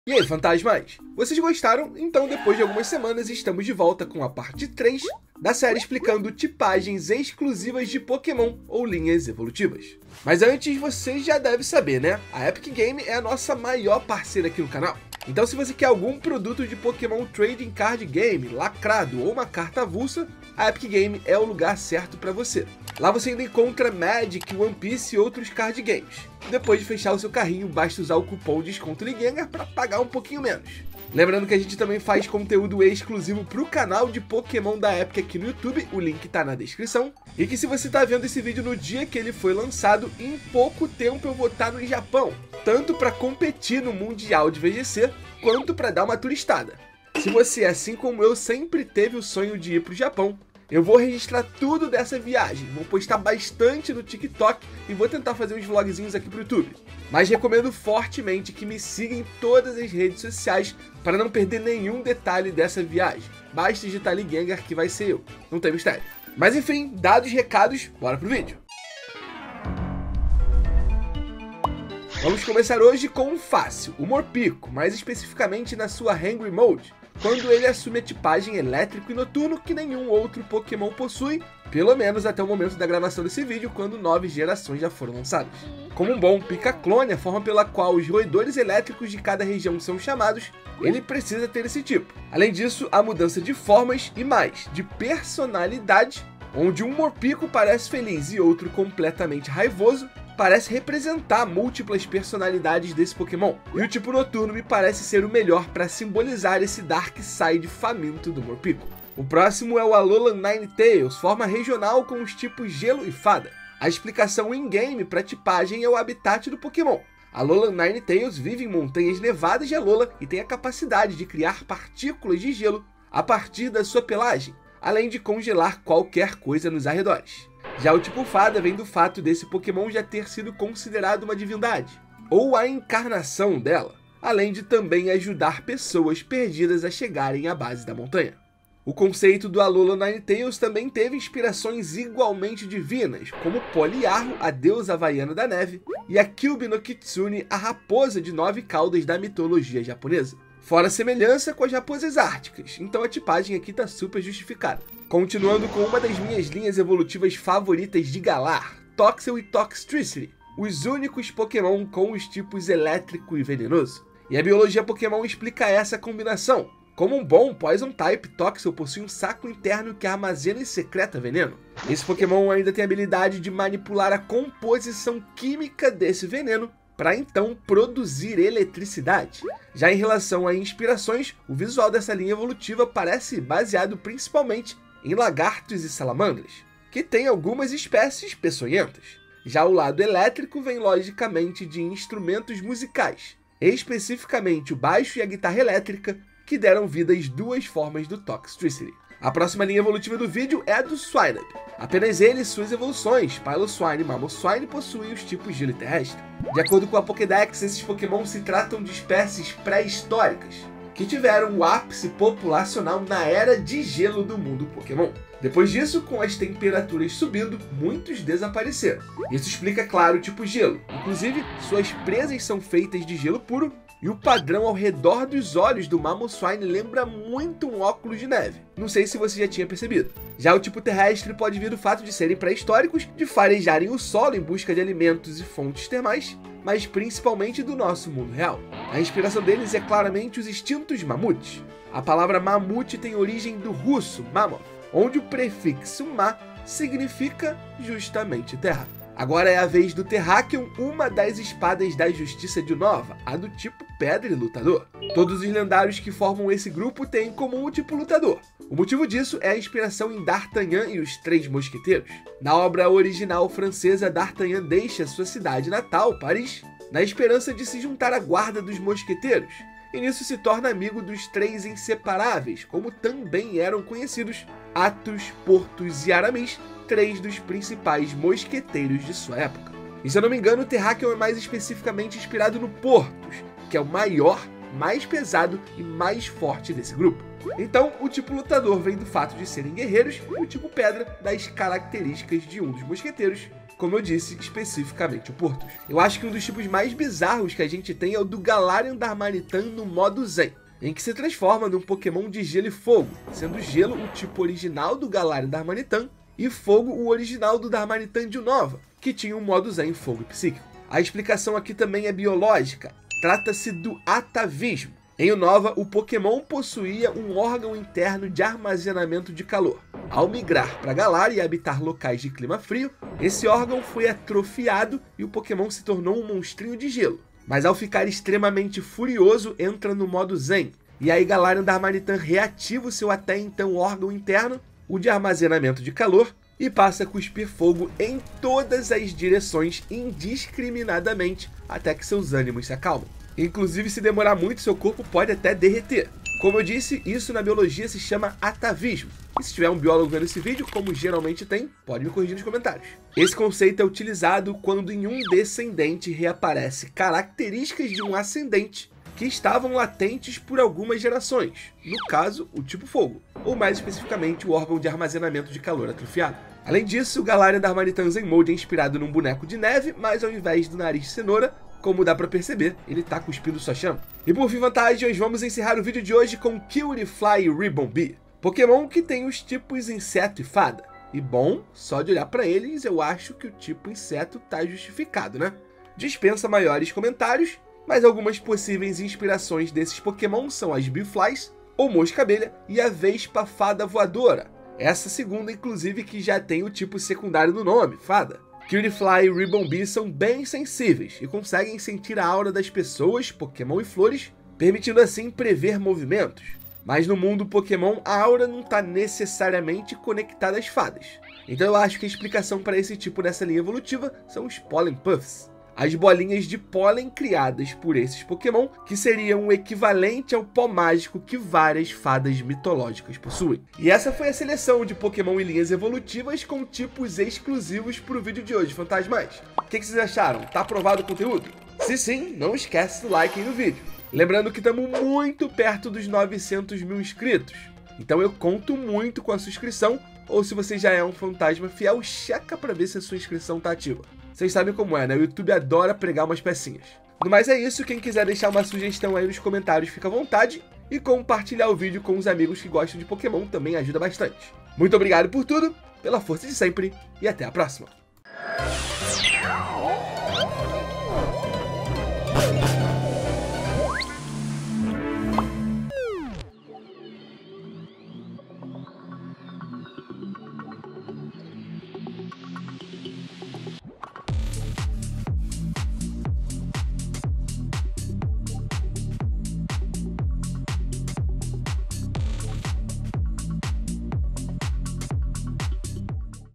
E aí, fantasmas? Vocês gostaram? Então, depois de algumas semanas, estamos de volta com a parte 3 da série explicando tipagens exclusivas de Pokémon ou linhas evolutivas. Mas antes, você já deve saber, né? A Epic Game é a nossa maior parceira aqui no canal. Então, se você quer algum produto de Pokémon Trading Card Game, lacrado ou uma carta avulsa, a Epic Game é o lugar certo para você. Lá você ainda encontra Magic, One Piece e outros card games. Depois de fechar o seu carrinho, basta usar o cupom Desconto Ligengar para pagar um pouquinho menos. Lembrando que a gente também faz conteúdo exclusivo para o canal de Pokémon da Epic aqui no YouTube, o link tá na descrição. E que se você tá vendo esse vídeo no dia que ele foi lançado, em pouco tempo eu vou estar no Japão, tanto para competir no Mundial de VGC, quanto para dar uma turistada. Se você, assim como eu, sempre teve o sonho de ir para o Japão, eu vou registrar tudo dessa viagem, vou postar bastante no TikTok e vou tentar fazer uns vlogzinhos aqui pro YouTube. Mas recomendo fortemente que me siga em todas as redes sociais para não perder nenhum detalhe dessa viagem. Basta digitar Ligengar que vai ser eu, não tem mistério. Mas enfim, dados os recados, bora pro vídeo. Vamos começar hoje com um fácil, o Morpeko, mais especificamente na sua Hangry Mode, quando ele assume a tipagem elétrico e noturno que nenhum outro Pokémon possui, pelo menos até o momento da gravação desse vídeo, quando 9 gerações já foram lançadas. Como um bom Pica-clone, a forma pela qual os roedores elétricos de cada região são chamados, ele precisa ter esse tipo. Além disso, a mudança de formas e mais, de personalidade, onde um Morpeko parece feliz e outro completamente raivoso, parece representar múltiplas personalidades desse Pokémon. E o tipo noturno me parece ser o melhor para simbolizar esse Dark Side faminto do Morpeko. O próximo é o Alolan Ninetales, forma regional com os tipos Gelo e Fada. A explicação in-game para a tipagem é o habitat do Pokémon. Alolan Ninetales vive em montanhas nevadas de Alola e tem a capacidade de criar partículas de gelo a partir da sua pelagem, além de congelar qualquer coisa nos arredores. Já o tipo Fada vem do fato desse Pokémon já ter sido considerado uma divindade, ou a encarnação dela, além de também ajudar pessoas perdidas a chegarem à base da montanha. O conceito do Alolan Ninetales também teve inspirações igualmente divinas, como Poliarro, a deusa havaiana da neve, e a Kyubi no Kitsune, a raposa de 9 caudas da mitologia japonesa. Fora a semelhança com as raposas árticas, então a tipagem aqui tá super justificada. Continuando com uma das minhas linhas evolutivas favoritas de Galar, Toxel e Toxtricity, os únicos Pokémon com os tipos elétrico e venenoso. E a biologia Pokémon explica essa combinação. Como um bom Poison Type, Toxel possui um saco interno que armazena e secreta veneno. Esse Pokémon ainda tem a habilidade de manipular a composição química desse veneno, para então produzir eletricidade. Já em relação a inspirações, o visual dessa linha evolutiva parece baseado principalmente em lagartos e salamandras, que tem algumas espécies peçonhentas. Já o lado elétrico vem logicamente de instrumentos musicais, especificamente o baixo e a guitarra elétrica, que deram vida às duas formas do Toxtricity. A próxima linha evolutiva do vídeo é a do Swinub. Apenas ele e suas evoluções, Piloswine e Mamoswine, possuem os tipos gelo e terrestre. De acordo com a Pokédex, esses Pokémon se tratam de espécies pré-históricas, que tiveram o ápice populacional na era de gelo do mundo Pokémon. Depois disso, com as temperaturas subindo, muitos desapareceram. Isso explica, claro, o tipo gelo. Inclusive, suas presas são feitas de gelo puro, e o padrão ao redor dos olhos do Mamoswine lembra muito um óculos de neve. Não sei se você já tinha percebido. Já o tipo terrestre pode vir do fato de serem pré-históricos, de farejarem o solo em busca de alimentos e fontes termais, mas principalmente do nosso mundo real. A inspiração deles é claramente os extintos mamutes. A palavra mamute tem origem do russo mammoth, onde o prefixo ma significa justamente terra. Agora é a vez do Terrakion, uma das espadas da Justiça de Unova, a do tipo Pedra e Lutador. Todos os lendários que formam esse grupo têm em comum o tipo Lutador. O motivo disso é a inspiração em D'Artagnan e os Três Mosqueteiros. Na obra original francesa, D'Artagnan deixa sua cidade natal, Paris, na esperança de se juntar à guarda dos mosqueteiros, e nisso se torna amigo dos Três Inseparáveis, como também eram conhecidos Athos, Porthos e Aramis, 3 dos principais mosqueteiros de sua época. E se eu não me engano, o Terrakion é mais especificamente inspirado no Porthos, que é o maior, mais pesado e mais forte desse grupo. Então, o tipo lutador vem do fato de serem guerreiros, e o tipo pedra das características de um dos mosqueteiros, como eu disse, especificamente o Portus. Eu acho que um dos tipos mais bizarros que a gente tem é o do Galarian Darmanitan no modo Zen, em que se transforma num Pokémon de gelo e fogo, sendo gelo o tipo original do Galarian Darmanitan e fogo o original do Darmanitan de Unova, que tinha um modo Zen fogo e psíquico. A explicação aqui também é biológica, trata-se do atavismo. Em Unova, o Pokémon possuía um órgão interno de armazenamento de calor. Ao migrar para Galar e habitar locais de clima frio, esse órgão foi atrofiado e o Pokémon se tornou um monstrinho de gelo. Mas ao ficar extremamente furioso, entra no modo Zen, e aí Galarian Darmanitan reativa o seu até então órgão interno, o de armazenamento de calor, e passa a cuspir fogo em todas as direções indiscriminadamente até que seus ânimos se acalmam. Inclusive, se demorar muito, seu corpo pode até derreter. Como eu disse, isso na biologia se chama atavismo. E se tiver um biólogo vendo esse vídeo, como geralmente tem, pode me corrigir nos comentários. Esse conceito é utilizado quando em um descendente reaparece características de um ascendente que estavam latentes por algumas gerações, no caso, o tipo fogo, ou mais especificamente o órgão de armazenamento de calor atrofiado. Além disso, o Galarian Darmanitan Zen Mode é inspirado num boneco de neve, mas ao invés do nariz de cenoura, como dá pra perceber, ele tá cuspindo sua chama. E por fim, vantagens, vamos encerrar o vídeo de hoje com Cutiefly Ribombee, Pokémon que tem os tipos inseto e fada. E bom, só de olhar pra eles, eu acho que o tipo inseto tá justificado, né? Dispensa maiores comentários, mas algumas possíveis inspirações desses Pokémon são as Biflies, ou Mosca-abelha, e a Vespa Fada Voadora. Essa segunda, inclusive, que já tem o tipo secundário no nome, Fada. Cutiefly e Ribombee são bem sensíveis e conseguem sentir a aura das pessoas, Pokémon e flores, permitindo assim prever movimentos. Mas no mundo Pokémon, a aura não está necessariamente conectada às fadas. Então eu acho que a explicação para esse tipo dessa linha evolutiva são os Pollen Puffs, as bolinhas de pólen criadas por esses Pokémon, que seriam o equivalente ao pó mágico que várias fadas mitológicas possuem. E essa foi a seleção de Pokémon e linhas evolutivas com tipos exclusivos para o vídeo de hoje, fantasmas. O que vocês acharam? Tá aprovado o conteúdo? Se sim, não esquece do like aí no vídeo. Lembrando que estamos muito perto dos 900 mil inscritos, então eu conto muito com a sua inscrição, ou se você já é um fantasma fiel, checa para ver se a sua inscrição tá ativa. Vocês sabem como é, né? O YouTube adora pregar umas pecinhas. No mais é isso, quem quiser deixar uma sugestão aí nos comentários, fica à vontade. E compartilhar o vídeo com os amigos que gostam de Pokémon também ajuda bastante. Muito obrigado por tudo, pela força de sempre e até a próxima.